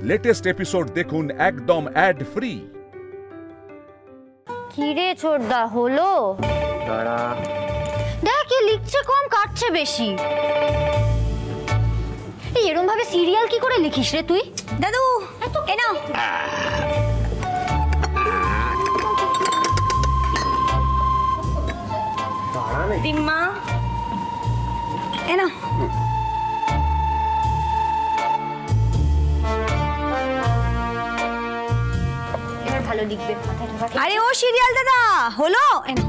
Latest episode দেখুন একদম add free. কি রে ছোটদা, হলো? দেখ, এ লিখছে কম, কাটছে বেশি। এই এরকম ভাবে সিরিয়াল কি করে লিখিস রে তুই? দাদু, এ নাও। দিম্মা, এ নাও। এবার ভালো লিখবে। আরে ও সিরিয়াল দাদা, হলো?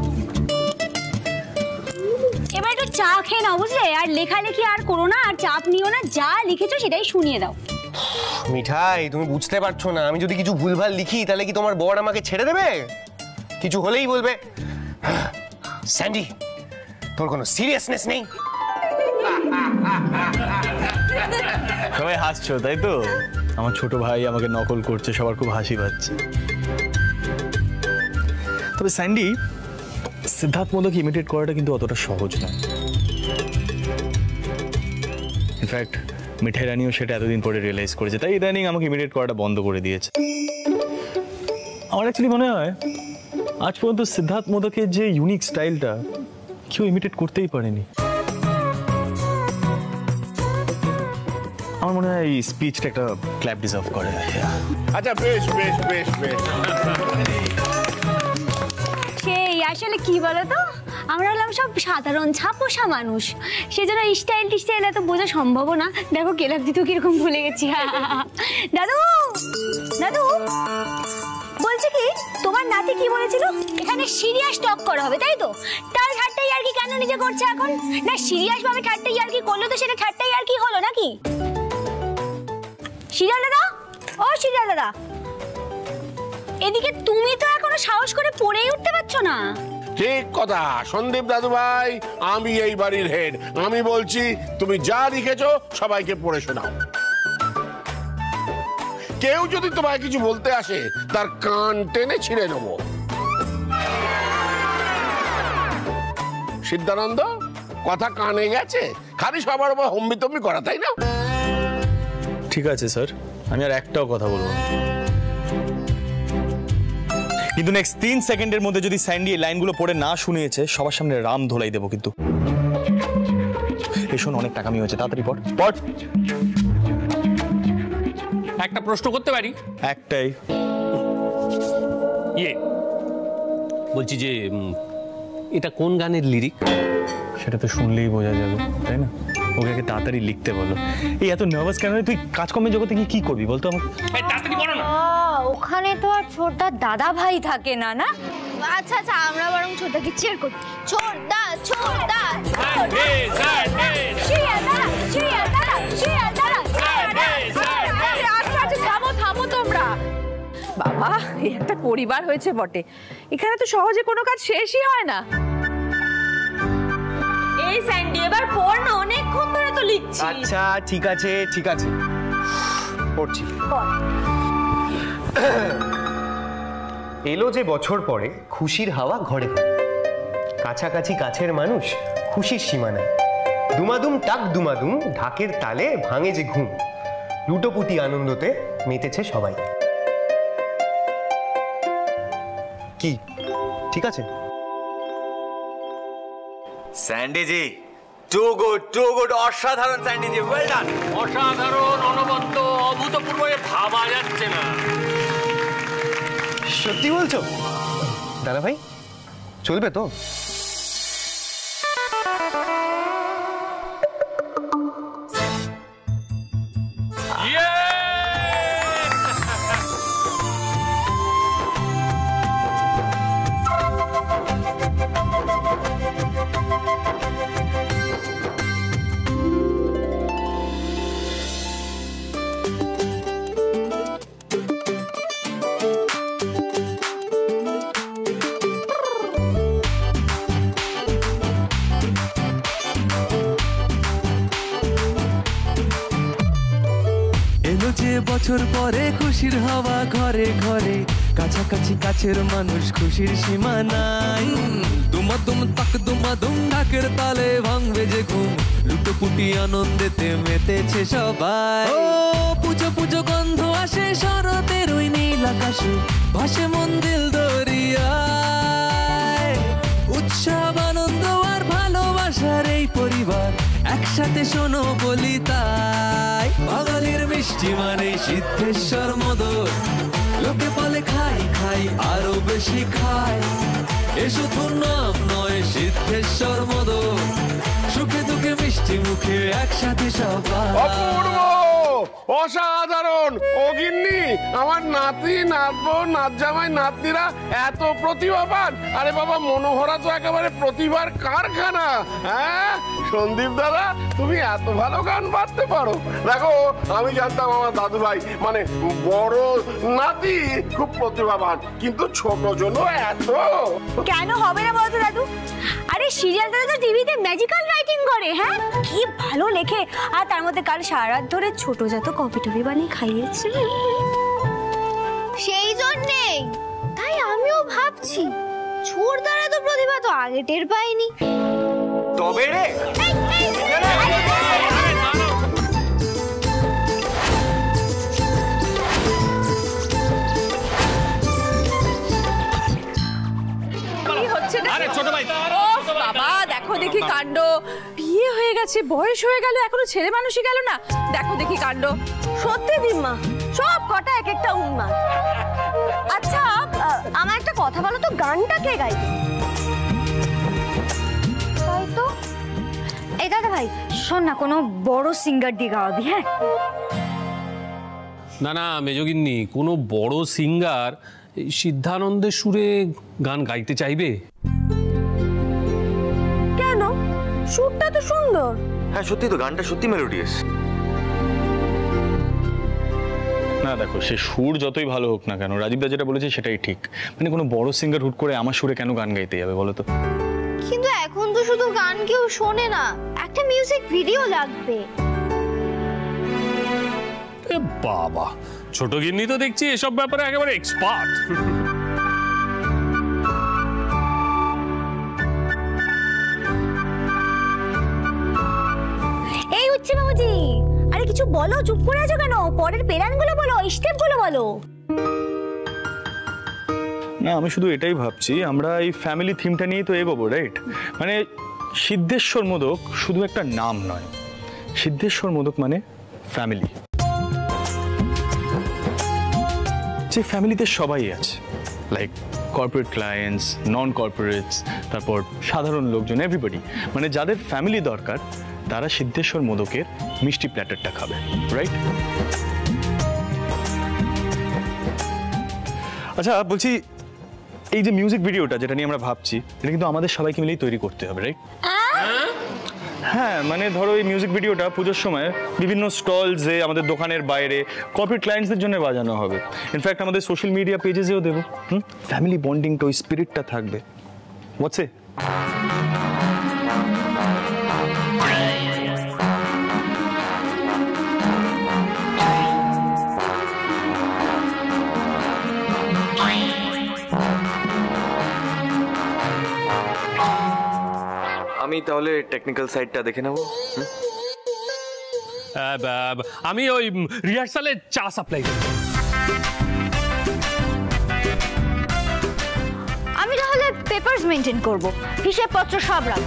এবার একটু চা খেয়ে নাও, বুঝলে? আর লেখালেখি আর করো না, আর চাপ নিও না, যা লিখেছো সেটাই শুনিয়ে দাও। মিঠাই, তুমি বুঝতে পারছো না, আমি যদি কিছু ভুলভাল লিখি তাহলে কি তোমার বর আমাকে ছেড়ে দেবে? কিছু হলেই বলবে স্যান্ডি তোর কোনো সিরিয়াসনেস নেই। সবাই হাসছো তাই তো? আমার ছোট ভাই আমাকে নকল করছে, সবার খুব হাসি পাচ্ছে। তবে স্যান্ডি, সিদ্ধার্থ মোদক ইমিটেট করাটা কিন্তু অতটা সহজ নয়। ইনফ্যাক্ট মিঠাই রানীও সেটা এতদিন পরে রিয়েলাইজ করেছে, তাই ইদানিং আমাকে ইমিটেট করাটা বন্ধ করে দিয়েছে। আমার অ্যাকচুয়ালি মনে হয় আজ পর্যন্ত সিদ্ধার্থ মোদকের যে ইউনিক স্টাইলটা কেউ ইমিটেট করতেই পারেনি। আমার মনে হয় এই স্পিচটা একটা ক্ল্যাপ ডিজার্ভ করে। আচ্ছা, বেশ বেশ বেশ বেশ। সেই আসলে কি বলতো, আমরা হলাম সব সাধারণ ছাপোষা মানুষ, সেজন্য স্টাইল এত বোঝা সম্ভব না। দেখো কেলাপ দিতে কিরকম ভুলে গেছি। দাদু, দাদু বলছি কি, তোমার নাতি কি বলেছিল, এখানে সিরিয়াস টক করা হবে, তাই তো? তার ঠাট্টাই আর কি কেন নিজে করছে এখন? না, সিরিয়াস ভাবে ঠাট্টাই আর কি করলো তো সেটা ঠাট্টাই আর কি হলো নাকি? সিরিয়াল দাদা, ও সিরিয়াল দাদা, এদিকে তুমি তো এখনো সাহস করে পড়েই উঠতে পারছো না। ঠিক কথা সন্দীপ দাদু ভাই, আমি এই বাড়ির হেড, আমি বলছি তুমি যা লিখেছো সবাইকে পড়ে শোনাও। কেউ যদি তোমায় কিছু বলতে আসে তার কান টেনে ছিঁড়ে নেবো। সিদ্ধানন্দ, কথা কানে গেছে? খালি সবার উপর হম্বিতম্বি করা, তাই না? ঠিক আছে স্যার, আমি আর একটাও কথা বলবো না। কিন্তু নেক্সট 3 সেকেন্ডের মধ্যে যদি স্যান্ডি এই লাইনগুলো পড়ে না শুনিয়েছে, সবার সামনে রাম ধোলাই দেবো কিন্তু। এই শোন, অনেক টাকামি হয়েছে, তাড়াতাড়ি পড় পড়। একটা প্রশ্ন করতে পারি? একটাই। বলছি যে এটা কোন গানের লিরিক? সেটা তো শুনলেই বোঝা যাবে, তাই না? ওকে আগে তাড়াতাড়ি লিখতে বলো। এই এত নার্ভাস কেন? তুই কাজকর্মের জগতে গিয়ে কি করবি বলতো আমাকে? তাড়াতাড়ি বলো না। ওখানে তো আর ছোটদার দাদা ভাই থাকে না, না? আচ্ছা আচ্ছা, আমরা বরং ছোটদাকে চেয়ার করি। ছোটদা, ছোটদা, থামো তোমরা। বাবা, একটা পরিবার হয়েছে বটে, এখানে তো সহজে কোনো কাজ শেষই হয় না। এই স্যান্ডি, এবার পড় না, অনেকক্ষণ ধরে তো লিখছি। আচ্ছা ঠিক আছে ঠিক আছে, পড়ছি। এলো যে বছর পরে খুশির হাওয়া ঘরে ঘরে, কাছাকাছি কাছের মানুষ খুশির সীমানায়, দুমাদুম টাক দুমাদুম ঢাকের তালে ভাঙে যে ঘুম, লুটোপুটি আনন্দতে মেতেছে সবাই। কি ঠিক আছে? স্যান্ডি জি, টু গুড, অসাধারণ স্যান্ডি জি, ওয়েল ডান। অসাধারণ, অনবদ্য, অভূতপূর্ব, ভাবা যাচ্ছে না। সত্যি বলছো দাদা ভাই? চলবে তো? বছর পরে খুশির হাওয়া ঘরে ঘরে, কাছাকাছি কাছের মানুষ খুশির সীমানায়, দুমাদুম তাক দুমাদুম ঢাকের তালে ভাঙবে যে ঘুম, লুটোপুটি আনন্দেতে মেতেছে সবাই। ও পুজো পুজো গন্ধ আসে ভাসে ভাসে মন দিল দরিয়ায়। উৎসব আনন্দ আর ভালোবাসার এই পরিবার একসাথে শোনো বলি তাই। বাঙালির মিষ্টি মানে সিদ্ধেশ্বর মোদক, লোকে বলে খাই খাই আরো বেশি খাই। এ শুধু নাম নয় সিদ্ধেশ্বর মোদক, সুখে দুঃখে মিষ্টি মুখে একসাথে সবাই। অপূর্ব, অসাধারণ। ও গিন্নি, আমার নাতি নাতবো নাত জামাই নাতনিরা এত প্রতিভাবান। আরে বাবা, মনোহরা তো একেবারে প্রতিভার কারখানা। হ্যাঁ সন্দীপ দাদা, তুমি এত ভালো গান বাজতে পারো। দেখো, আমি জানতাম আমার দাদু ভাই মানে বড় নাতি খুব প্রতিভাবান, কিন্তু ছোট জন্য এত কেন হবে না বলতো দাদু? আরে সিরিয়াল দাদা তো টিভিতে ম্যাজিক্যাল রাইটিং করে। হ্যাঁ কি ভালো লেখে। আর তার মধ্যে কাল সারা রাত ধরে ছোট যত কপি টপি বানিয়ে খাইয়েছে। সেই জন্যেই তাই আমিও ভাবছি ছোট দ্বারা তো প্রতিভা তো আগে টের পাইনি। তবে রে বাবা দেখো দেখি কাণ্ড, বিয়ে হয়ে গেছে, বয়স হয়ে গেল, এখনো ছেলে মানুষই গেল না। দেখো দেখি কাণ্ড। সত্যি দিম্মা, সব কটা এক একটা উন্মাদ। আচ্ছা আমার একটা কথা বলো তো, গানটা কে গাইবে? তাই তো। এই দাদা ভাই শোন না, কোনো বড় সিঙ্গার দিয়ে গাওয়াবি। হ্যাঁ না না মেজগিন্নি, কোনো বড় সিঙ্গার সিদ্ধানন্দের সুরে গান গাইতে চাইবে? কেন? সুরটা তো সুন্দর। হ্যাঁ সত্যি তো, গানটা সত্যি মেলোডিয়াস। না দেখো, সে সুর যতই ভালো হোক না কেন, রাজীব দা যেটা বলেছে সেটাই ঠিক। মানে কোনো বড় সিঙ্গার হুট করে আমার সুরে কেন গান গাইতে যাবে বলো তো? কিন্তু এখন তো শুধু গান কেউ শোনে না, একটা মিউজিক ভিডিও লাগবে। বাবা, ছোট গিন্নি তো দেখছি এসব ব্যাপারে একেবারে এক্সপার্ট। এই হচ্ছে বাবুজি, আরে কিছু বলো, চুপ করে আছো কেন? পরের প্ল্যানগুলো বলো, স্টেপগুলো বলো। না আমি শুধু এটাই ভাবছি, আমরা এই ফ্যামিলি থিমটা নিয়েই তো এগোবো, রাইট? মানে সিদ্ধেশ্বর মোদক শুধু একটা নাম নয়, সিদ্ধেশ্বর মোদক মানে ফ্যামিলি। যে ফ্যামিলিতে সবাই আছে, like corporate clients, non corporates, তারপর সাধারণ লোকজন, এভরিবডি। মানে যাদের ফ্যামিলি দরকার তারা সিদ্ধেশ্বর মোদকের মিষ্টি প্ল্যাটারটা খাবে, রাইট? আচ্ছা বলছি, এই যে মিউজিক ভিডিওটা যেটা নিয়ে আমরা ভাবছি, এটা কিন্তু আমাদের সবাইকে মিলেই তৈরি করতে হবে, রাইট? হ্যাঁ মানে ধরো এই মিউজিক ভিডিওটা পুজোর সময় বিভিন্ন স্টলসে, আমাদের দোকানের বাইরে কর্পোরেট ক্লায়েন্টসদের জন্য বাজানো হবে। ইনফ্যাক্ট আমাদের সোশ্যাল মিডিয়া পেজেসেও দেবো। ফ্যামিলি বন্ডিংটা, ওই স্পিরিটটা থাকবে। হোয়াটস ইট? আমি তাহলে টেকনিক্যাল সাইডটা দেখে নেব। আমি ওই রিহার্সালে চা সাপ্লাই করি। আমি তাহলে পেপারস মেইনটেইন করব, হিসাবপত্র সব রাখব।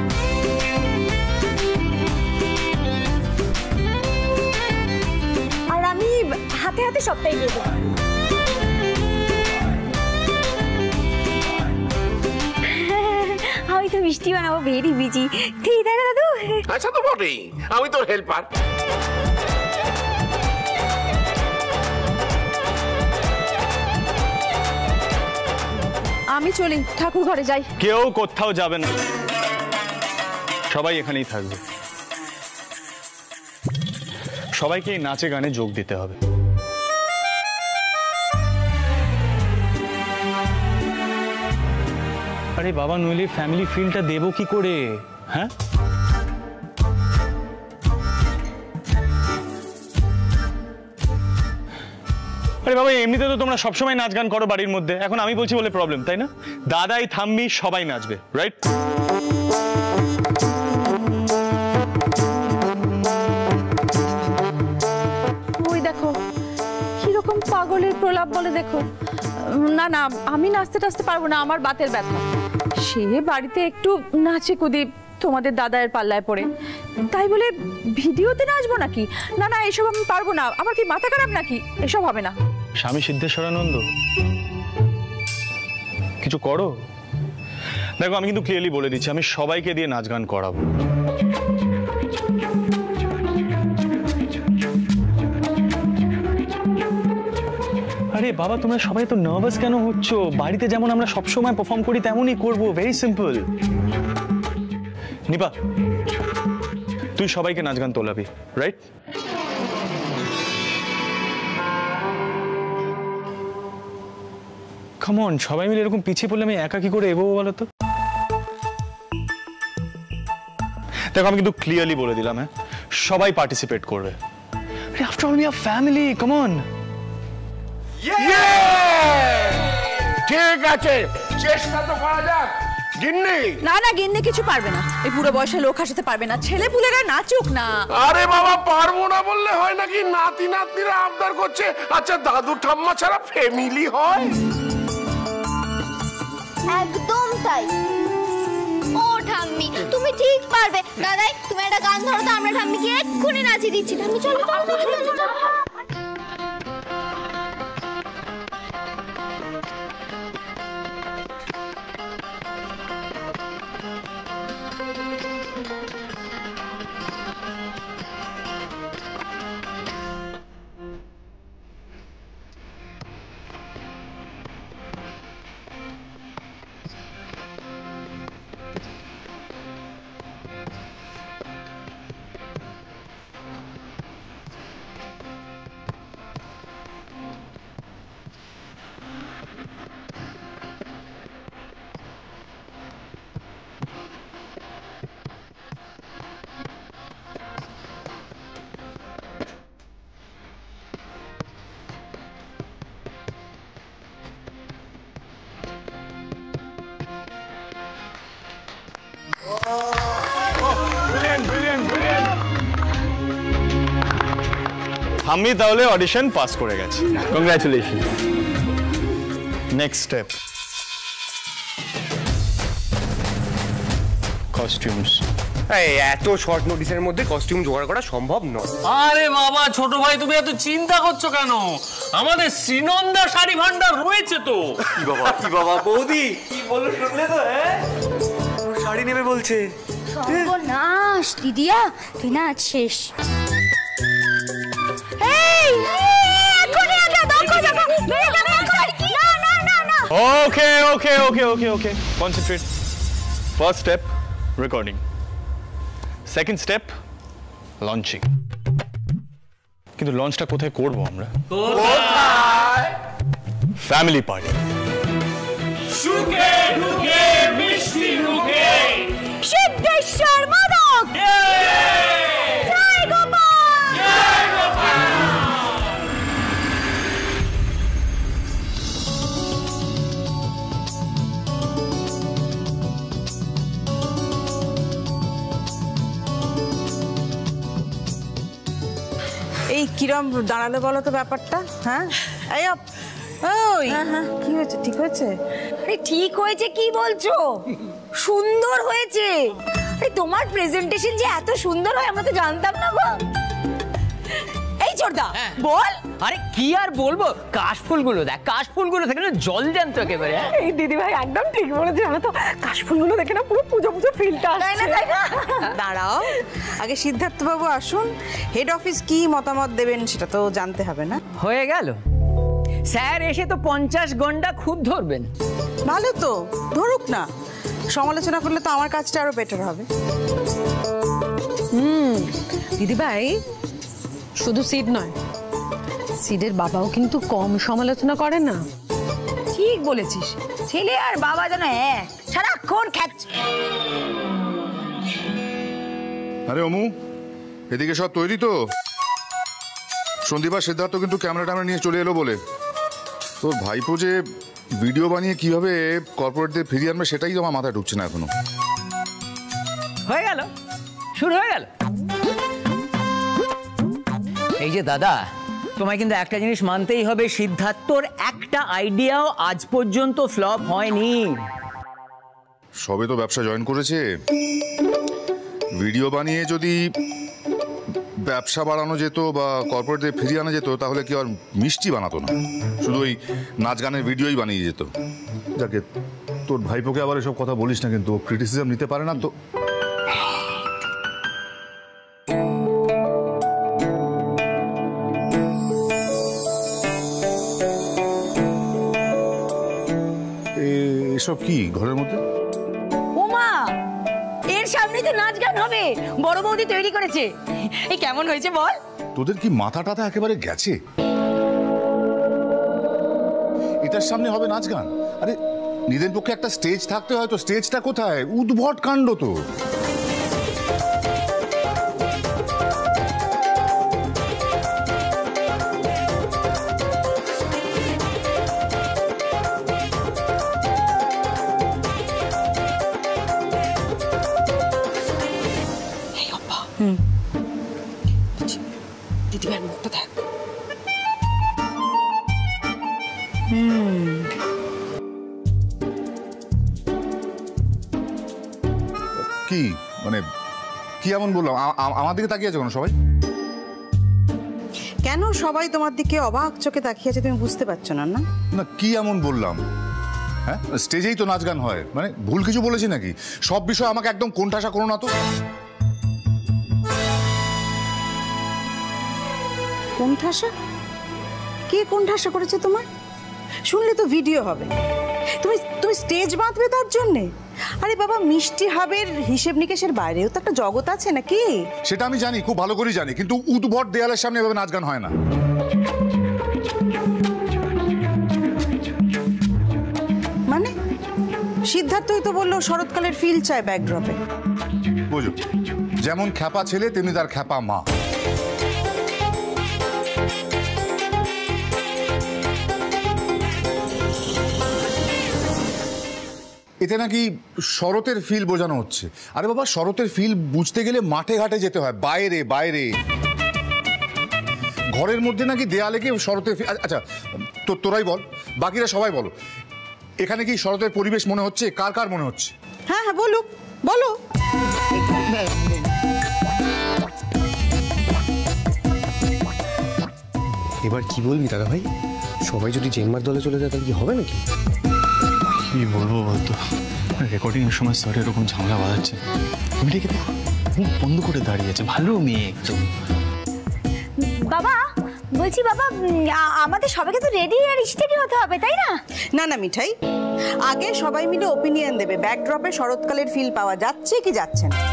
আর আমি হাতে হাতে সবটাই দেব। আমি তো মিষ্টি বানাবো, ভেরি বিজি। ঠিক তাই না দাদু? আচ্ছা তো বটেই, আমি তোর হেল্পার। আমি চলি, ঠাকুর ঘরে যাই। কেউ কোথাও যাবে না, সবাই এখানেই থাকবে। সবাইকে এই নাচে গানে যোগ দিতে হবে। আরে বাবা, নইলে ফ্যামিলি ফিলটা দেবো কি করে? হ্যাঁ আরে বাবা, এমনিতে তো তোমরা সবসময় নাচ গান করো বাড়ির মধ্যে, এখন আমি বলছি বলে প্রবলেম, তাই না? দাদাই থাম্মি সবাই নাচবে, রাইট? ওই দেখো কিরকম পাগলের প্রলাপ বলে দেখো। না না, আমি নাচতে টাচতে পারবো না, আমার বাতের ব্যথা। সে বাড়িতে একটু নাচে কুদি তোমাদের দাদায়ের পাল্লায় পড়ে, তাই বলে ভিডিওতে নাচবো নাকি? না না, এসব আমি পারবো না। আমার কি মাথা খারাপ নাকি? এসব হবে না। স্বামী সিদ্ধেশ্বরানন্দ, কিছু করো। দেখো, আমি কিন্তু ক্লিয়ারলি বলে দিচ্ছি, আমি সবাইকে দিয়ে নাচ গান করাবো। আরে বাবা, তোমরা সবাই তো নার্ভাস কেন হচ্ছ? বাড়িতে যেমন আমরা সবসময় পারফর্ম করি তেমনই করবো, ভেরি সিম্পল। নিপা, তুই সবাইকে নাচ গান তোলাবি, রাইট? কাম অন, সবাই মিলে এরকম পিছিয়ে পড়লে আমি একা কি করে এগোবো বলো তো? দেখো, আমি কিন্তু ক্লিয়ারলি বলে দিলাম, হ্যাঁ, সবাই পার্টিসিপেট করবে। After all we are family, come on. ঠিক আছে, চেষ্টা তো করা যাক। গিন্নি, না না, গিন্নি কিছু পারবে না। এই পুরো বয়সে লোক হাসাতে পারবে না। ছেলে পুলেরা নাচুক না। আরে বাবা, পারবো না বললে হয় নাকি? নাতি নাতনিরা আবদার করছে। আচ্ছা, দাদু ঠাম্মা ছাড়া ফ্যামিলি হয়? একদম তাই। ও ঠাম্মি, তুমি ঠিক পারবে। দাদাই, তুমি একটা গান ধরো তো, আমরা ঠাম্মিকে এক্ষুনি নাচিয়ে দিচ্ছি। ঠাম্মি চলো চলো চলো চলো। আমি তাহলে অডিশন পাস করে গেছি, কংগ্রাচুলেশন। Next step, costumes. এত শর্ট নোটিসের মধ্যে কস্টিউম জোগাড় করা সম্ভব নয়। আরে বাবা, ছোট ভাই তুমি এত চিন্তা করছো কেন? আমাদের শ্রীনন্দা শাড়ি ভান্ডার রয়েছে তো। কি বাবা বৌদি, কি বলো শুনলে তো? হ্যাঁ, শাড়ি নেবে বলছে। সর্বনাশ দিদিয়া, তুই না আজ শেষ। Okay okay okay okay okay, concentrate. First step recording, second step launching. কিন্তু লঞ্চটা কোথায় করবো আমরা? Family party. সুখে দুঃখে মিষ্টি মুখে সিদ্ধেশ্বর মোদক। জয় গোপাল, জয় গোপাল। এই কিরম দাঁড়ালো বলো তো ব্যাপারটা? হ্যাঁ, এই ওই কি হয়েছে? ঠিক হয়েছে? আরে ঠিক হয়েছে কি বলছো? সুন্দর হয়েছে। আরে তোমার প্রেজেন্টেশন যে এত সুন্দর হয় আমরা তো জানতাম না গো। এই চোরদা বল। আরে কি আর বলবো, কাশফুলগুলো দেখ, কাশফুলগুলো থেকে না জল জ্যান্ত একেবারে। এই দিদি ভাই একদম ঠিক বলেছে। জানো তো, কাশফুলগুলো দেখে না পুরো পুজো পুজো ফিলটা আসছে। দাঁড়াও, আগে সিদ্ধার্থ বাবু আসুন, হেড অফিস কি মতামত দেবেন সেটা তো জানতে হবে না? হয়ে গেল, স্যার এসে তো 50 ঘন্টা খুব ধরবেন। ভালো তো, ধরুক না। সমালোচনা করলে তো আমার কাজটা আরো বেটার হবে। দিদি ভাই, শুধু সিড নয়, সিডের বাবাও কিন্তু কম সমালোচনা করে না। ঠিক বলেছিস, ছেলে আর বাবা যেন এক, সারাক্ষণ খাচ্ছে। আরে অমু, এদিকে সব তৈরি তো? সন্দীপ আর সিদ্ধার্থ কিন্তু ক্যামেরা ট্যামেরা নিয়ে চলে এলো বলে। তোর ভাইপো যে ভিডিও বানিয়ে কিভাবে কর্পোরেটদের ফিরিয়ে আনবে সেটাই তো আমার মাথায় ঢুকছে না এখনো। হয়ে গেল, শুরু হয়ে গেল। এই যে দাদা, তোমায় কিন্তু একটা জিনিস মানতেই হবে, সিদ্ধার্থর একটা আইডিয়াও আজ পর্যন্ত ফ্লপ হয়নি। সবে তো ব্যবসা জয়েন করেছে, ভিডিও বানিয়ে যদি ব্যবসা বাড়ানো যেত বা কর্পোরেটদের ফিরিয়ে আনা যেত তাহলে কি আর মিষ্টি বানাতো না, শুধু ওই নাচ গানের ভিডিওই বানিয়ে যেত। যাকে তোর ভাইপোকে আবার এসব কথা বলিস না, কিন্তু ক্রিটিসিজম নিতে পারে না তো। এসব কি ঘরের মধ্যে? ওমা, এর সামনে তো নাচ গান হবে, বড় বৌদি তৈরি করেছে। এই কেমন হয়েছে বল? তোদের কি মাথা টাথা একেবারে গেছে? এটার সামনে হবে নাচ গান? আরে নিজের পক্ষে একটা স্টেজ থাকতে হয়, তো স্টেজটা কোথায়? উদ্ভট কাণ্ড তো। দিদিভাইয়ের মুখটা দেখ। কি মানে কি এমন বললাম? আমার দিকে তাকিয়ে আছে কেন সবাই? কেন সবাই তোমার দিকে অবাক চোখে তাকিয়ে আছে তুমি বুঝতে পারছো না? না না, কি এমন বললাম? হ্যাঁ, স্টেজেই তো নাচ গান হয়, মানে ভুল কিছু বলেছি নাকি? সব বিষয় আমাকে একদম কোণঠাসা করো না তো। কোণঠাসা? কে কোণঠাসা করেছে তোমার? শুনলে তো ভিডিও হবে, তুমি তুমি স্টেজ বাঁধবে তার জন্যে? আরে বাবা, মিষ্টি হাবের হিসেব নিকেশের বাইরেও তো একটা জগৎ আছে নাকি? সেটা আমি জানি, খুব ভালো করেই জানি, কিন্তু উদ্ভট দেয়ালের সামনে এভাবে নাচ গান হয় না। মানে সিদ্ধার্থই তো বললো শরৎকালের ফিল চায় ব্যাকড্রপে। বুঝো, যেমন খ্যাপা ছেলে তেমনি তার খ্যাপা মা। এতে নাকি শরতের ফিল বোঝানো হচ্ছে। আরে বাবা, শরতের ফিল বুঝতে গেলে মাঠে ঘাটে যেতে হয়, বাইরে বাইরে। ঘরের মধ্যে নাকি দেয়ালে কি শরতের ফিল? আচ্ছা তোরাই বল, বাকিরা সবাই বলো, এখানে কি শরতের পরিবেশ মনে হচ্ছে? কার কার মনে হচ্ছে? হ্যাঁ হ্যাঁ, বলো বলো। এবার কি বলবি দাদা ভাই? সবাই যদি জেনমার দলে চলে যায় তাহলে কি হবে নাকি? কি বলবো বলতো, রেকর্ডিং এর সময় স্যার এরকম ঝামেলা বাজাচ্ছে, মেয়েকে মুখ বন্ধ করে দাঁড়িয়েছে, ভালো মেয়ে একদম। বাবা বলছি, বাবা আমাদের সবাইকে তো রেডি আর স্টেডি হতে হবে, তাই না? না না মিঠাই, আগে সবাই মিলে ওপিনিয়ন দেবে ব্যাকড্রপে শরৎকালের ফিল পাওয়া যাচ্ছে কি যাচ্ছে না।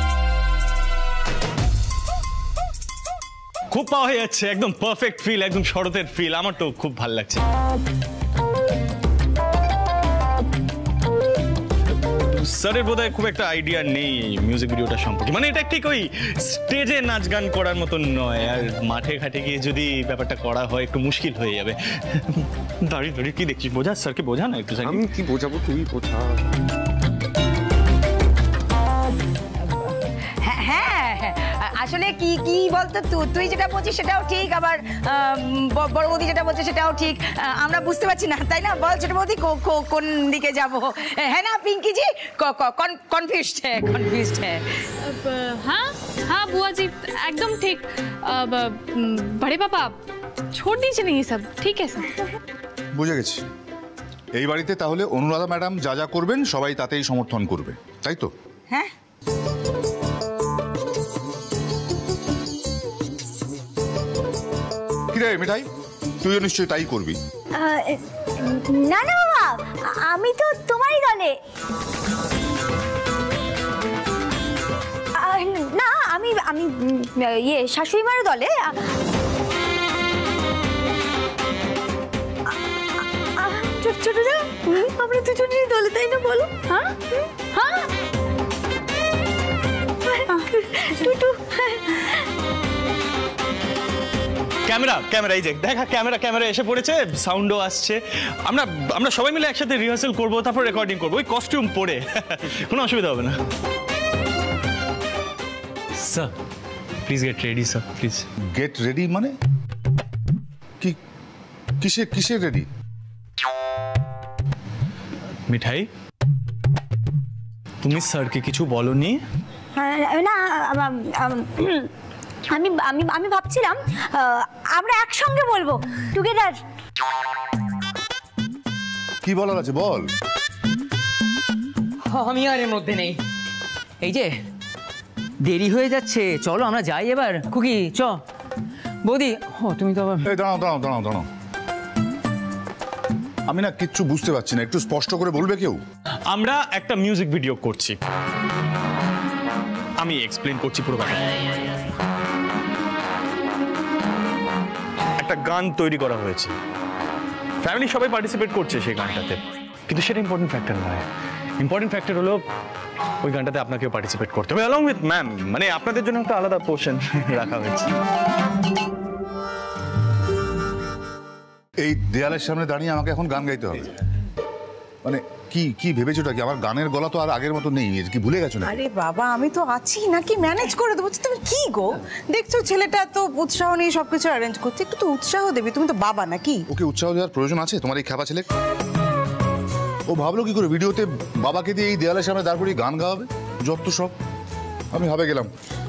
খুব পাওয়া যাচ্ছে, একদম পারফেক্ট ফিল, একদম শরতের ফিল। আমার তো খুব ভালো লাগছে। স্যারের বোধহয় খুব একটা আইডিয়া নেই মিউজিক ভিডিওটা সম্পর্কে, মানে এটা ঠিক ওই স্টেজে নাচ গান করার মতন নয়, আর মাঠে ঘাটে গিয়ে যদি ব্যাপারটা করা হয় একটু মুশকিল হয়ে যাবে। দাঁড়িয়ে দাঁড়িয়ে কি দেখছিস? বোঝা, স্যারকে বোঝা না একটু। আমি কি বোঝাবো, তুই বোঝা। হ্যাঁ, আসলে কি কি বলতো, তুই যেটা বলছিস সেটাও ঠিক, আবার বড় বৌদি যেটা বলছে সেটাও ঠিক। আমরা বুঝতে পারছি না, তাই না? বল ছোট বৌদি, কোন দিকে যাব? হ্যাঁ না पिंकी जी, कन्फ्यूज्ड है। हाँ हाँ बुआ जी एकदम ठीक। बड़े पापा छोड़ दीजिए ना ये सब, ठीक है सब। বুঝে গেছি। এই বাড়িতে তাহলে অনুরাধা ম্যাডাম যা যা করবেন সবাই তাতেই সমর্থন করবে, তাই তো? হ্যাঁ। কিরে মিঠাই, তুইও নিশ্চয়ই তাই করবি? না না বাবা, আমি তো তোমারই দলে। না, আমি আমি ইয়ে শাশুড়ি মার দলে। ছোটরা আমরা দুজনেরই দলে, তাই না? বলো। হ্যাঁ হ্যাঁ টুটু। ক্যামেরা ক্যামেরা, এই যে দেখা, ক্যামেরা এসে পড়েছে, সাউন্ডও আসছে। আমরা সবাই মিলে একসাথে রিহার্সাল করবো, তারপর রেকর্ডিং করবো, ওই কস্টিউম পরে। কোনো অসুবিধা হবে না। Sir please get ready, sir please. Get ready মানে? কিসের রেডি? মিঠাই, তুমি স্যারকে কিছু বলনি? না, আমি আমি আমি ভাবছিলাম আমরা একসঙ্গে বলবো, টুগেদার। কি বলার আছে বল। আমি আর এর মধ্যে নেই। এই যে দেরি হয়ে যাচ্ছে, চলো আমরা যাই এবার। খুকি চ। বৌদি, তুমি তো আবার দাঁড়াও। আমি না কিচ্ছু বুঝতে পারছি না, একটু স্পষ্ট করে বলবে কেউ? আমরা একটা মিউজিক ভিডিও করছি, আমি এক্সপ্লেন করছি পুরো ব্যাপারটা। একটা গান তৈরি করা হয়েছে, ফ্যামিলি সবাই পার্টিসিপেট করছে সেই গানটাতে, কিন্তু সেটা ইম্পর্টেন্ট ফ্যাক্টর নয়। ইম্পর্টেন্ট ফ্যাক্টর হলো ওই গানটাতে আপনাকেও পার্টিসিপেট করতে হবে অ্যালং উইথ ম্যাম। মানে আপনাদের জন্য একটা আলাদা পোর্শন রাখা হয়েছে। এই দেয়ালের সামনে দাঁড়িয়ে আমাকে এখন গান গাইতে হবে? মানে কি ভেবেছোটা কি? আমার গানের গলা তো আর আগের মতো নেই, কি ভুলে গেছো না? আরে বাবা, আমি তো আছি নাকি, ম্যানেজ করে দেবো। তুমি কি গো, দেখছো ছেলেটা তো উৎসাহ নিয়ে সবকিছু অ্যারেঞ্জ করছে, একটু তো উৎসাহ দেবে। তুমি তো বাবা নাকি? ওকে উৎসাহ দেওয়ার প্রয়োজন আছে তোমার এই খাবা ছেলে? ও ভাবলো কি করে ভিডিওতে বাবাকে দিয়ে এই দেয়ালের সামনে দাঁড় করিয়ে গান গাওয়াবে? যত সব। আমি হবে গেলাম।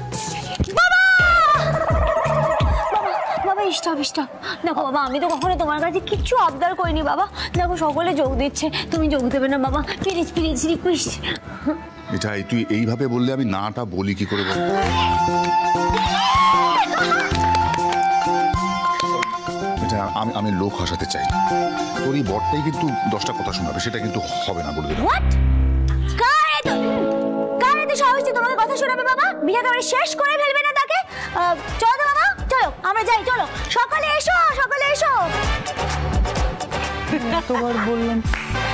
স্টপ। দেখো বাবা, আমি তো কখনো তোমার কাছে কিচ্ছু আবদার করিনি বাবা। দেখো সকলে যোগ দিচ্ছে, তুমি যোগ দেবে না বাবা? Please request. মিঠাই, তুই এইভাবে বললে আমি নাটা বলি কি করে বল? আমি লোক হাসাতে চাই না। তোর এই বরটাই কিন্তু 10টা কথা শোনাবে, সেটা কিন্তু হবে না, বলে দিলাম। তোমাকে কথা শোনাবে বাবা? বিয়ে করে শেষ করে ফেলবে না তাকে? চলো বাবা, চলো আমরা যাই, চলো। সকালে এসো। এতবার বললাম।